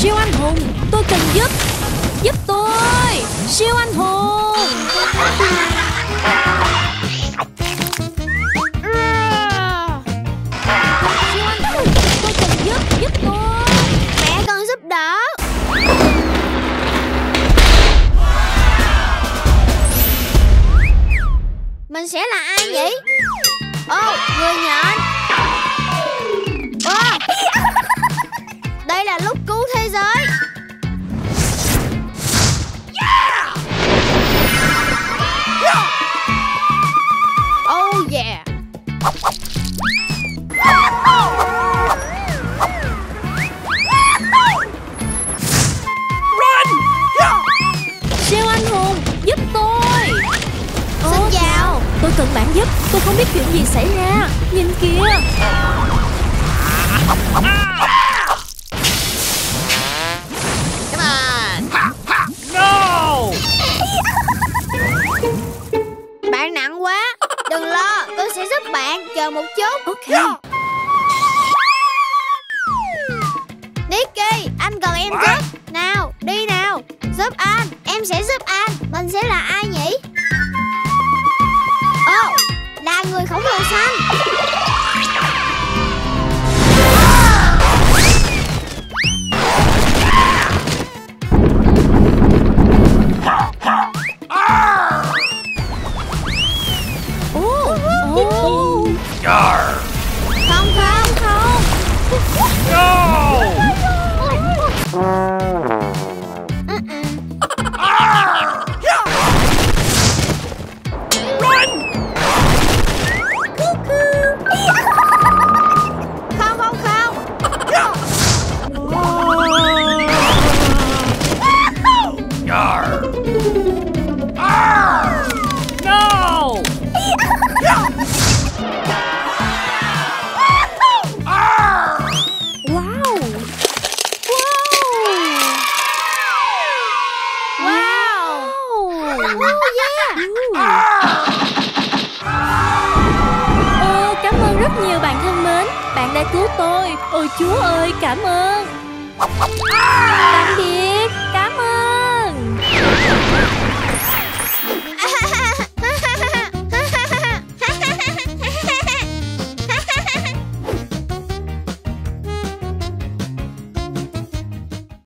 Siêu anh hùng, tôi cần giúp. Giúp tôi, siêu anh hùng. Siêu anh hùng, tôi cần giúp tôi. Mẹ cần giúp đỡ. Mình sẽ là ai nhỉ? Ồ, người nhện. Ồ, đây là lúc cứu thế giới. Oh yeah. Siêu anh hùng, giúp tôi. Xin chào. Tôi cần bạn giúp. Tôi không biết chuyện gì xảy ra. Nhìn kìa. Come on. No! Bạn nặng quá. Đừng lo, tôi sẽ giúp bạn. Chờ một chút. Ok. Nicky, anh cần em giúp. Nào, đi nào. Giúp anh, em sẽ giúp anh. Mình sẽ là ai nhỉ? Ồ, là người khổng lồ xanh. Yarr! Không không không. No! Không không không. Yarr! Arr! No! Arr! Wow. Wow. Oh yeah. Cảm ơn rất nhiều bạn thân mến. Bạn đã cứu tôi. Ôi Chúa ơi, cảm ơn.